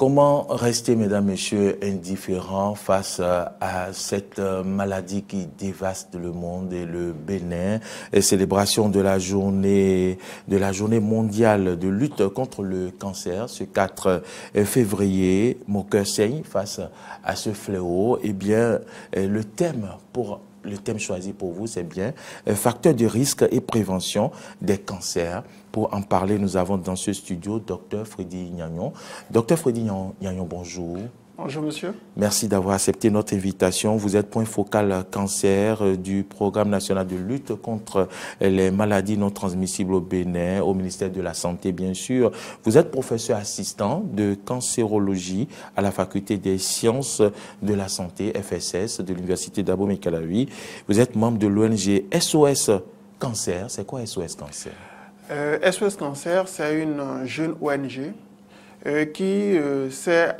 Comment rester, mesdames, messieurs, indifférents face à cette maladie qui dévaste le monde et le Bénin? Et célébration de la journée mondiale de lutte contre le cancer, ce 4 février. Mon cœur saigne face à ce fléau. Eh bien, le thème choisi pour vous, c'est bien facteurs de risque et prévention des cancers. Pour en parler, nous avons dans ce studio Dr Freddy Gnagnon. Dr Freddy Gnagnon, bonjour. Bonjour monsieur. Merci d'avoir accepté notre invitation. Vous êtes point focal cancer du Programme national de lutte contre les maladies non transmissibles au Bénin, au ministère de la Santé bien sûr. Vous êtes professeur assistant de cancérologie à la faculté des sciences de la santé FSS de l'université d'Abomey-Calavi. Vous êtes membre de l'ONG SOS Cancer. C'est quoi SOS Cancer? SOS Cancer, c'est une jeune ONG qui s'est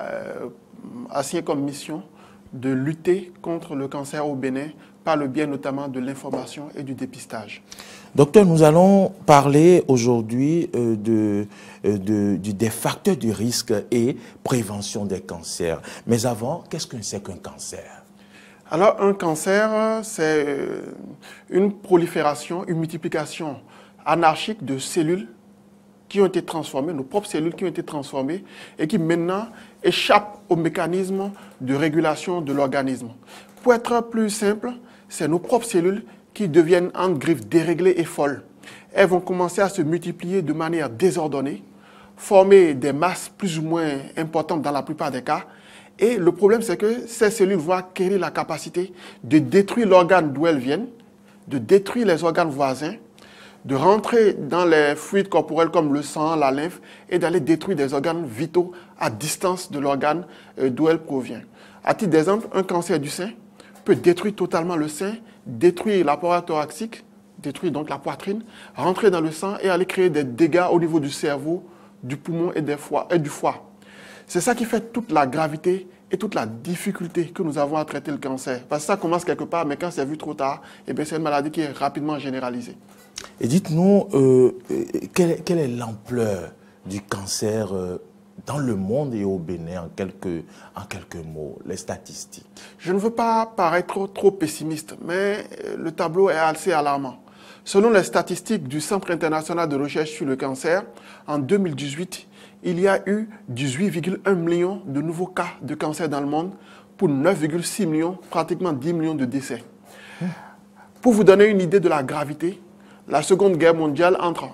assigné comme mission de lutter contre le cancer au Bénin par le biais notamment de l'information et du dépistage. Docteur, nous allons parler aujourd'hui des facteurs de risque et prévention des cancers. Mais avant, qu'est-ce que c'est qu'un cancer? Alors, un cancer, c'est une prolifération, une multiplication anarchique de cellules qui ont été transformées, nos propres cellules qui ont été transformées et qui maintenant échappent au mécanisme de régulation de l'organisme. Pour être plus simple, c'est nos propres cellules qui deviennent en griffes déréglées et folles. Elles vont commencer à se multiplier de manière désordonnée, former des masses plus ou moins importantes dans la plupart des cas. Et le problème, c'est que ces cellules vont acquérir la capacité de détruire l'organe d'où elles viennent, de détruire les organes voisins, de rentrer dans les fluides corporels comme le sang, la lymphe, et d'aller détruire des organes vitaux à distance de l'organe d'où elle provient. À titre d'exemple, un cancer du sein peut détruire totalement le sein, détruire l'appareil thoracique, détruire donc la poitrine, rentrer dans le sang et aller créer des dégâts au niveau du cerveau, du poumon et du foie. C'est ça qui fait toute la gravité et toute la difficulté que nous avons à traiter le cancer. Parce que ça commence quelque part, mais quand c'est vu trop tard, c'est une maladie qui est rapidement généralisée. Et dites-nous, quelle est l'ampleur du cancer dans le monde et au Bénin en quelques mots, les statistiques? Je ne veux pas paraître trop pessimiste, mais le tableau est assez alarmant. Selon les statistiques du Centre international de recherche sur le cancer, en 2018, il y a eu 18,1 millions de nouveaux cas de cancer dans le monde pour 9,6 millions, pratiquement 10 millions de décès. Pour vous donner une idée de la gravité, la Seconde Guerre mondiale entre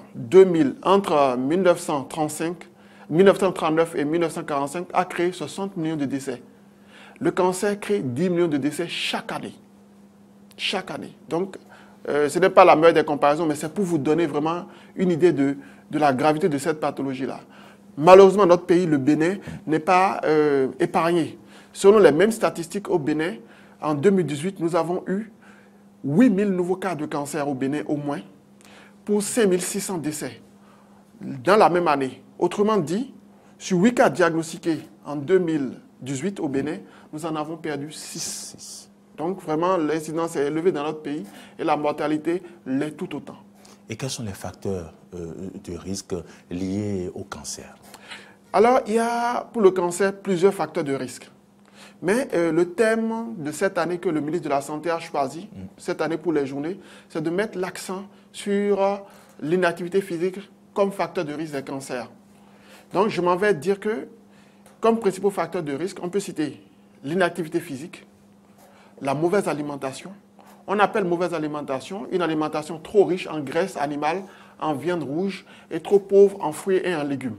1939 et 1945 a créé 60 millions de décès. Le cancer crée 10 millions de décès chaque année. Chaque année. Donc, ce n'est pas la meilleure des comparaisons, mais c'est pour vous donner vraiment une idée de la gravité de cette pathologie-là. Malheureusement, notre pays, le Bénin, n'est pas épargné. Selon les mêmes statistiques au Bénin, en 2018, nous avons eu 8000 nouveaux cas de cancer au Bénin au moins, pour 5600 décès dans la même année. Autrement dit, sur 8 cas diagnostiqués en 2018 au Bénin, nous en avons perdu 6. Donc vraiment, l'incidence est élevée dans notre pays et la mortalité l'est tout autant. Et quels sont les facteurs de risque liés au cancer? Alors, il y a pour le cancer plusieurs facteurs de risque. Mais le thème de cette année que le ministre de la Santé a choisi, cette année pour les journées, c'est de mettre l'accent sur l'inactivité physique comme facteur de risque des cancers. Donc, je m'en vais dire que, comme principaux facteurs de risque, on peut citer l'inactivité physique, la mauvaise alimentation. On appelle mauvaise alimentation une alimentation trop riche en graisse animale, en viande rouge et trop pauvre en fruits et en légumes.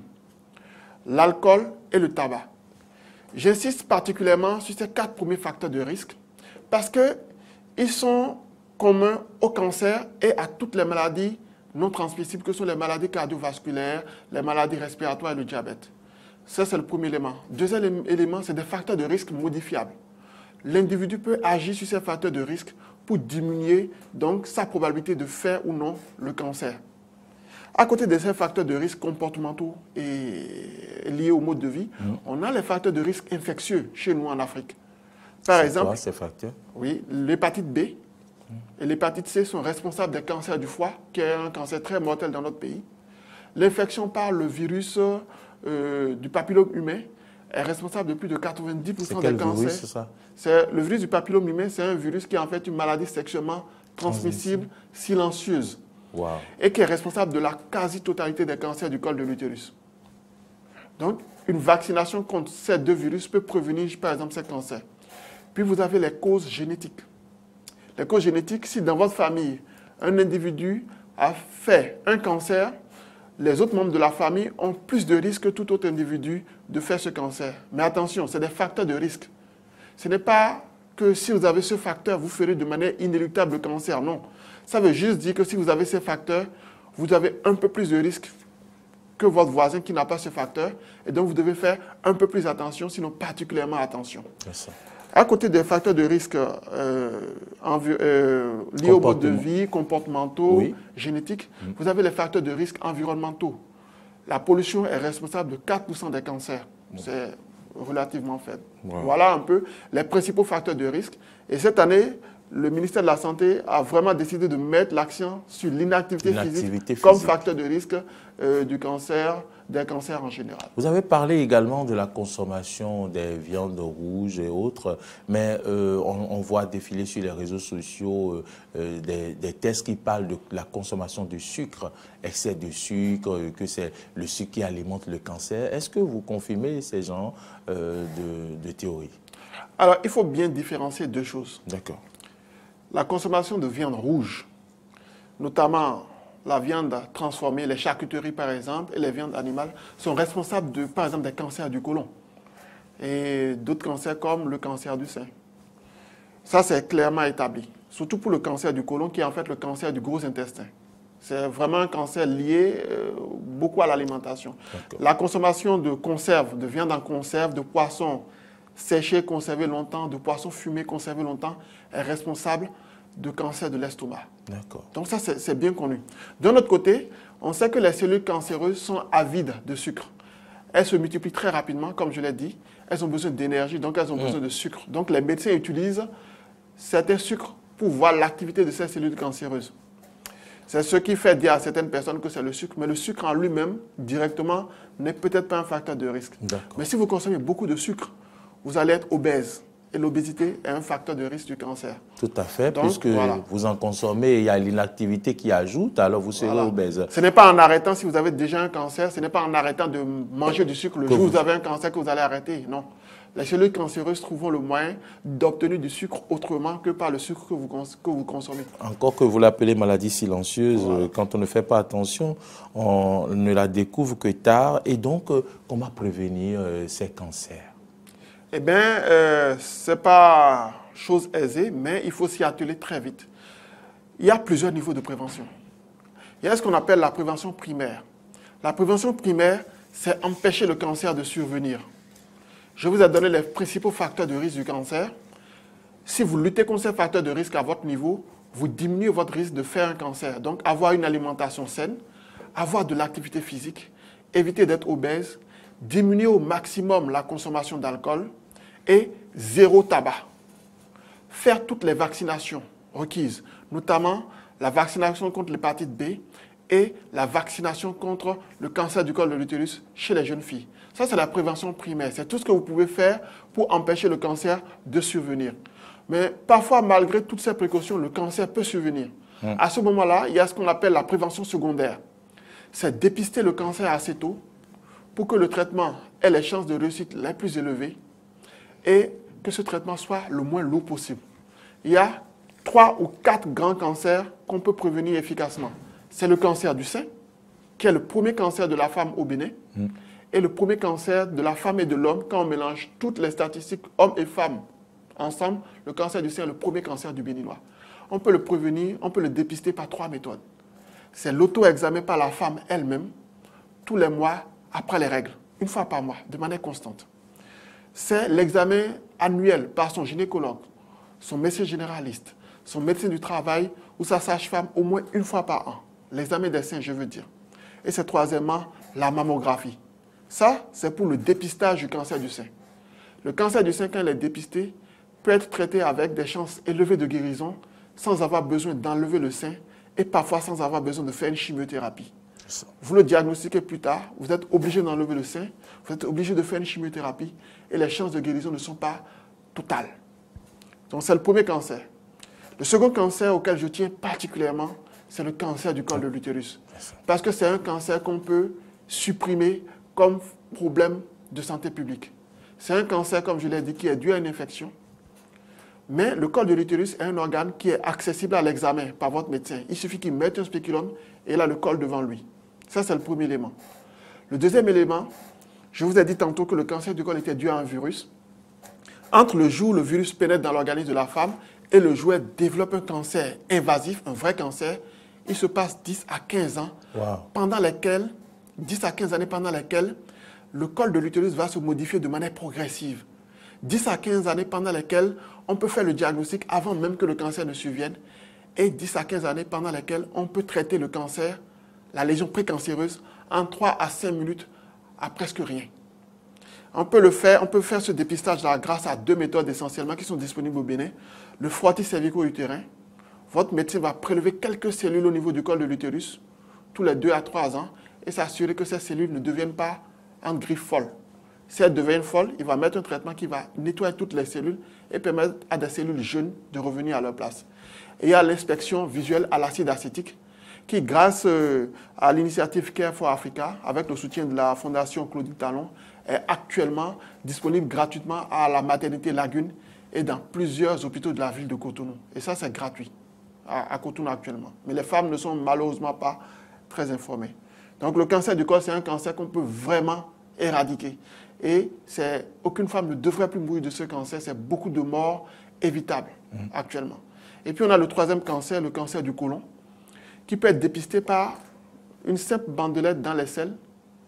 L'alcool et le tabac. J'insiste particulièrement sur ces 4 premiers facteurs de risque parce qu'ils sont communs au cancer et à toutes les maladies non transmissibles que sont les maladies cardiovasculaires, les maladies respiratoires et le diabète. Ça, c'est le premier élément. Deuxième élément, c'est des facteurs de risque modifiables. L'individu peut agir sur ces facteurs de risque pour diminuer donc sa probabilité de faire ou non le cancer. À côté de ces facteurs de risque comportementaux et liés au mode de vie, on a les facteurs de risque infectieux chez nous en Afrique. Par exemple, quoi, ces facteurs? Oui, l'hépatite B et l'hépatite C sont responsables des cancers du foie, qui est un cancer très mortel dans notre pays. L'infection par le virus du papillome humain est responsable de plus de 90% des cancers. C'est ça? Le virus du papillome humain, c'est un virus qui est en fait une maladie sexuellement transmissible, silencieuse, et qui est responsable de la quasi-totalité des cancers du col de l'utérus. Donc, une vaccination contre ces deux virus peut prévenir, par exemple, ces cancers. Puis, vous avez les causes génétiques. Les causes génétiques, si dans votre famille, un individu a fait un cancer, les autres membres de la famille ont plus de risques que tout autre individu de faire ce cancer. Mais attention, c'est des facteurs de risque. Ce n'est pas que si vous avez ce facteur, vous ferez de manière inéluctable le cancer. Non. Ça veut juste dire que si vous avez ces facteurs, vous avez un peu plus de risques que votre voisin qui n'a pas ce facteur. Et donc, vous devez faire un peu plus attention, sinon particulièrement attention. C'est ça. À côté des facteurs de risque liés au mode de vie, comportementaux, génétiques, vous avez les facteurs de risque environnementaux. La pollution est responsable de 4% des cancers. C'est relativement faible. Voilà un peu les principaux facteurs de risque. Et cette année, le ministère de la Santé a vraiment décidé de mettre l'accent sur l'inactivité physique comme facteur de risque du cancer, des cancers en général. Vous avez parlé également de la consommation des viandes rouges et autres, mais on voit défiler sur les réseaux sociaux des tests qui parlent de la consommation de sucre, excès de sucre, que c'est le sucre qui alimente le cancer. Est-ce que vous confirmez ces genres de théories? Alors, il faut bien différencier deux choses. D'accord. La consommation de viande rouge, notamment la viande transformée, les charcuteries par exemple, et les viandes animales, sont responsables de, par exemple, des cancers du côlon et d'autres cancers comme le cancer du sein. Ça, c'est clairement établi, surtout pour le cancer du côlon qui est en fait le cancer du gros intestin. C'est vraiment un cancer lié beaucoup à l'alimentation. La consommation de conserves, de viande en conserve, de poissons séchés, conservés longtemps, de poissons fumés, conservés longtemps, est responsable de cancer de l'estomac. Donc ça, c'est bien connu. D'un autre côté, on sait que les cellules cancéreuses sont avides de sucre. Elles se multiplient très rapidement, comme je l'ai dit. Elles ont besoin d'énergie, donc elles ont besoin de sucre. Donc les médecins utilisent certains sucres pour voir l'activité de ces cellules cancéreuses. C'est ce qui fait dire à certaines personnes que c'est le sucre, mais le sucre en lui-même, directement, n'est peut-être pas un facteur de risque. Mais si vous consommez beaucoup de sucre, vous allez être obèse. Et l'obésité est un facteur de risque du cancer. Tout à fait, donc, puisque vous en consommez, il y a l'inactivité qui ajoute, alors vous serez obèse. Ce n'est pas en arrêtant, si vous avez déjà un cancer, ce n'est pas en arrêtant de manger du sucre le jour où vous avez un cancer que vous allez arrêter. Non. Les cellules cancéreuses trouveront le moyen d'obtenir du sucre autrement que par le sucre que vous consommez. Encore que vous l'appelez maladie silencieuse, quand on ne fait pas attention, on ne la découvre que tard. Et donc, comment prévenir ces cancers? Eh bien, ce n'est pas chose aisée, mais il faut s'y atteler très vite. Il y a plusieurs niveaux de prévention. Il y a ce qu'on appelle la prévention primaire. La prévention primaire, c'est empêcher le cancer de survenir. Je vous ai donné les principaux facteurs de risque du cancer. Si vous luttez contre ces facteurs de risque à votre niveau, vous diminuez votre risque de faire un cancer. Donc, avoir une alimentation saine, avoir de l'activité physique, éviter d'être obèse, diminuer au maximum la consommation d'alcool et zéro tabac. Faire toutes les vaccinations requises, notamment la vaccination contre l'hépatite B et la vaccination contre le cancer du col de l'utérus chez les jeunes filles. Ça, c'est la prévention primaire. C'est tout ce que vous pouvez faire pour empêcher le cancer de survenir. Mais parfois, malgré toutes ces précautions, le cancer peut survenir. À ce moment-là, il y a ce qu'on appelle la prévention secondaire. C'est dépister le cancer assez tôt pour que le traitement ait les chances de réussite les plus élevées et que ce traitement soit le moins lourd possible. Il y a 3 ou 4 grands cancers qu'on peut prévenir efficacement. C'est le cancer du sein, qui est le premier cancer de la femme au Bénin, et le premier cancer de la femme et de l'homme, quand on mélange toutes les statistiques hommes et femmes ensemble, le cancer du sein est le premier cancer du Béninois. On peut le prévenir, on peut le dépister par 3 méthodes. C'est l'auto-examen par la femme elle-même, tous les mois, après les règles, une fois par mois, de manière constante. C'est l'examen annuel par son gynécologue, son médecin généraliste, son médecin du travail ou sa sage-femme au moins une fois par an. L'examen des seins, je veux dire. Et c'est troisièmement la mammographie. Ça, c'est pour le dépistage du cancer du sein. Le cancer du sein, quand il est dépisté, peut être traité avec des chances élevées de guérison sans avoir besoin d'enlever le sein et parfois sans avoir besoin de faire une chimiothérapie. Vous le diagnostiquez plus tard, vous êtes obligé d'enlever le sein, vous êtes obligé de faire une chimiothérapie et les chances de guérison ne sont pas totales. Donc c'est le premier cancer. Le second cancer auquel je tiens particulièrement, c'est le cancer du col de l'utérus. Parce que c'est un cancer qu'on peut supprimer comme problème de santé publique. C'est un cancer, comme je l'ai dit, qui est dû à une infection. Mais le col de l'utérus est un organe qui est accessible à l'examen par votre médecin. Il suffit qu'il mette un spéculum et il a le col devant lui. Ça, c'est le premier élément. Le deuxième élément, je vous ai dit tantôt que le cancer du col était dû à un virus. Entre le jour où le virus pénètre dans l'organisme de la femme et le jour où elle développe un cancer invasif, un vrai cancer, il se passe 10 à 15 ans, pendant lesquels, 10 à 15 années pendant lesquelles le col de l'utérus va se modifier de manière progressive. 10 à 15 années pendant lesquelles on peut faire le diagnostic avant même que le cancer ne survienne. Et 10 à 15 années pendant lesquelles on peut traiter le cancer, la lésion précancéreuse, en 3 à 5 minutes à presque rien. On peut faire ce dépistage-là grâce à 2 méthodes essentiellement qui sont disponibles au Bénin. Le frottis cervico-utérin. Votre médecin va prélever quelques cellules au niveau du col de l'utérus tous les 2 à 3 ans et s'assurer que ces cellules ne deviennent pas en griffe folle. Si elles deviennent folles, il va mettre un traitement qui va nettoyer toutes les cellules et permettre à des cellules jeunes de revenir à leur place. Et il y a l'inspection visuelle à l'acide acétique qui, grâce à l'initiative Care for Africa, avec le soutien de la Fondation Claudine Talon, est actuellement disponible gratuitement à la maternité Lagune et dans plusieurs hôpitaux de la ville de Cotonou. Et ça, c'est gratuit à Cotonou actuellement. Mais les femmes ne sont malheureusement pas très informées. Donc le cancer du col, c'est un cancer qu'on peut vraiment éradiquer. Et aucune femme ne devrait plus mourir de ce cancer. C'est beaucoup de morts évitables actuellement. Et puis on a le troisième cancer, le cancer du côlon, qui peut être dépisté par une simple bandelette dans les selles.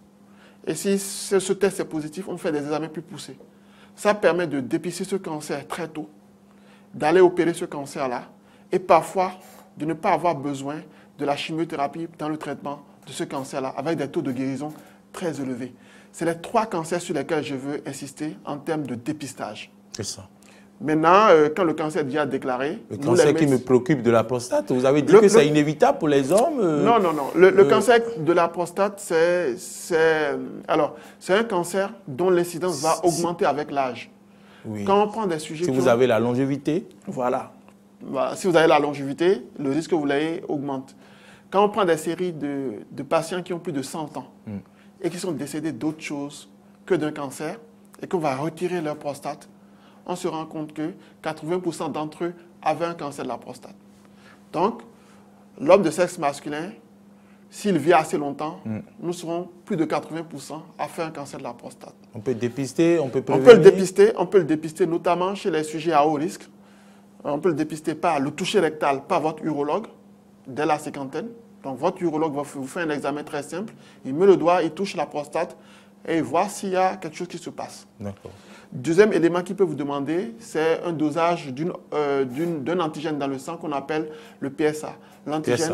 Et si ce test est positif, on fait des examens plus poussés. Ça permet de dépister ce cancer très tôt, d'aller opérer ce cancer-là, et parfois de ne pas avoir besoin de la chimiothérapie dans le traitement de ce cancer-là, avec des taux de guérison très élevés. C'est les 3 cancers sur lesquels je veux insister en termes de dépistage. C'est ça. Maintenant, quand le cancer est déjà déclaré... Le cancer qui me préoccupe de la prostate, vous avez dit que c'est inévitable pour les hommes Non. Le cancer de la prostate, c'est un cancer dont l'incidence va augmenter avec l'âge. Oui. Quand on prend des sujets... Si vous avez la longévité. Voilà. Si vous avez la longévité, le risque que vous l'ayez augmente. Quand on prend des séries de patients qui ont plus de 100 ans et qui sont décédés d'autre chose que d'un cancer et qu'on va retirer leur prostate, on se rend compte que 80% d'entre eux avaient un cancer de la prostate. Donc, l'homme de sexe masculin, s'il vit assez longtemps, nous serons plus de 80% à faire un cancer de la prostate. On peut dépister, on peut prévenir. On peut le dépister notamment chez les sujets à haut risque. On peut le dépister par le toucher rectal, par votre urologue, dès la cinquantaine. Donc, votre urologue va vous faire un examen très simple. Il met le doigt, il touche la prostate et il voit s'il y a quelque chose qui se passe. D'accord. Deuxième élément qu'il peut vous demander, c'est un dosage d'un antigène dans le sang qu'on appelle le PSA, l'antigène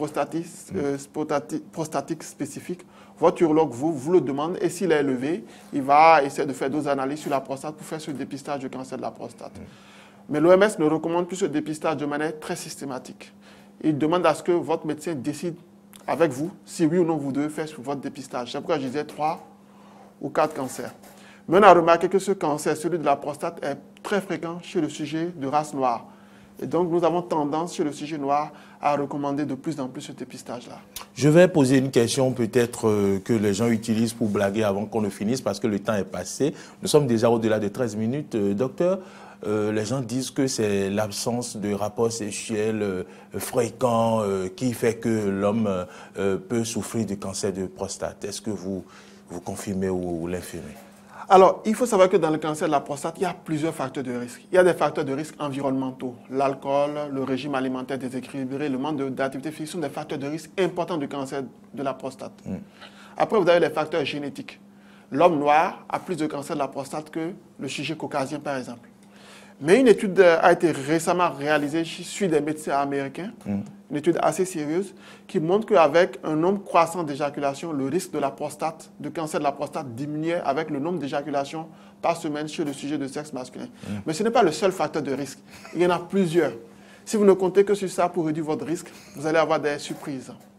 prostatique spécifique. Votre urologue vous le demande et s'il est élevé, il va essayer de faire d'autres analyses sur la prostate pour faire ce dépistage du cancer de la prostate. Mais l'OMS ne recommande plus ce dépistage de manière très systématique. Il demande à ce que votre médecin décide avec vous si oui ou non vous devez faire sur votre dépistage. C'est pourquoi je disais 3 ou 4 cancers. Mais on a remarqué que ce cancer, celui de la prostate, est très fréquent chez le sujet de race noire. Et donc, nous avons tendance, chez le sujet noir, à recommander de plus en plus ce dépistage-là. Je vais poser une question peut-être que les gens utilisent pour blaguer avant qu'on ne finisse, parce que le temps est passé. Nous sommes déjà au-delà de 13 minutes. Docteur, les gens disent que c'est l'absence de rapports sexuels fréquents qui fait que l'homme peut souffrir du cancer de prostate. Est-ce que vous confirmez ou l'infirmez? Alors, il faut savoir que dans le cancer de la prostate, il y a plusieurs facteurs de risque. Il y a des facteurs de risque environnementaux. L'alcool, le régime alimentaire déséquilibré, le manque d'activité physique sont des facteurs de risque importants du cancer de la prostate. Après, vous avez les facteurs génétiques. L'homme noir a plus de cancer de la prostate que le sujet caucasien, par exemple. Mais une étude a été récemment réalisée sur des médecins américains, une étude assez sérieuse, qui montre qu'avec un nombre croissant d'éjaculations, le risque de la prostate, de cancer de la prostate diminuait avec le nombre d'éjaculations par semaine chez le sujet de sexe masculin. Mais ce n'est pas le seul facteur de risque. Il y en a plusieurs. Si vous ne comptez que sur ça pour réduire votre risque, vous allez avoir des surprises.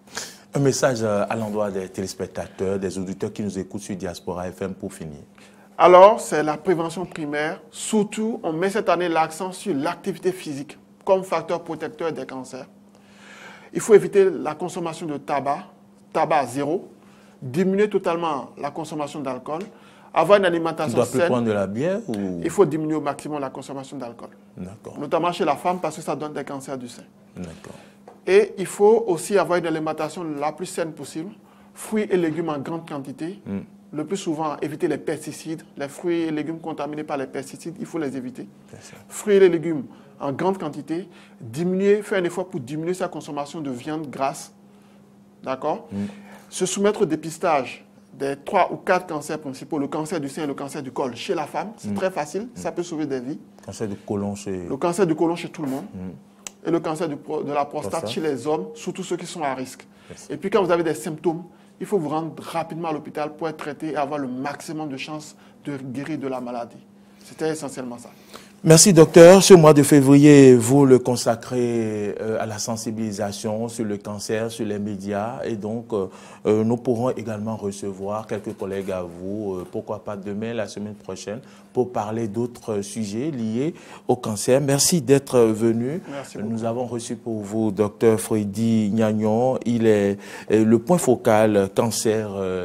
Un message à l'endroit des téléspectateurs, des auditeurs qui nous écoutent sur Diaspora FM pour finir. Alors, c'est la prévention primaire. Surtout, on met cette année l'accent sur l'activité physique comme facteur protecteur des cancers. Il faut éviter la consommation de tabac zéro, diminuer totalement la consommation d'alcool, avoir une alimentation saine. Tu dois plus prendre de la bière ou... Il faut diminuer au maximum la consommation d'alcool. D'accord. Notamment chez la femme parce que ça donne des cancers du sein. D'accord. Et il faut aussi avoir une alimentation la plus saine possible, fruits et légumes en grande quantité. Le plus souvent, éviter les pesticides. Les fruits et légumes contaminés par les pesticides, il faut les éviter. Fruits et légumes en grande quantité. Faire un effort pour diminuer sa consommation de viande grasse. D'accord? Se soumettre au dépistage des 3 ou 4 cancers principaux, le cancer du sein et le cancer du col chez la femme. C'est très facile, ça peut sauver des vies. Cancer du côlon chez... Le cancer du côlon chez tout le monde. Et le cancer de la prostate chez les hommes, surtout ceux qui sont à risque. Et puis quand vous avez des symptômes, il faut vous rendre rapidement à l'hôpital pour être traité et avoir le maximum de chances de guérir de la maladie. C'était essentiellement ça. Merci docteur. Ce mois de février, vous le consacrez à la sensibilisation sur le cancer, sur les médias. Et donc, nous pourrons également recevoir quelques collègues à vous, pourquoi pas demain, la semaine prochaine, pour parler d'autres sujets liés au cancer. Merci d'être venu. Merci beaucoup. Nous avons reçu pour vous docteur Freddy Gnagnon. Il est le point focal cancer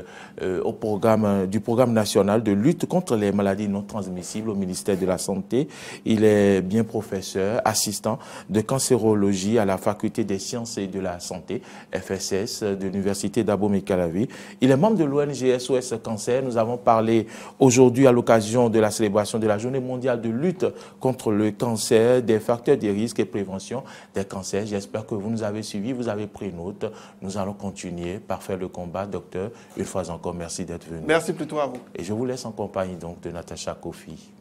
du programme national de lutte contre les maladies non transmissibles au ministère de la Santé. Il est bien professeur, assistant de cancérologie à la faculté des sciences et de la santé, FSS, de l'université d'Abomey-Calavi. Il est membre de l'ONG SOS Cancer. Nous avons parlé aujourd'hui à l'occasion de la célébration de la Journée mondiale de lutte contre le cancer, des facteurs de risque et prévention des cancers. J'espère que vous nous avez suivis, vous avez pris note. Nous allons continuer par faire le combat, docteur. Une fois encore, merci d'être venu. Merci plutôt à vous. Et je vous laisse en compagnie donc de Natacha Kofi.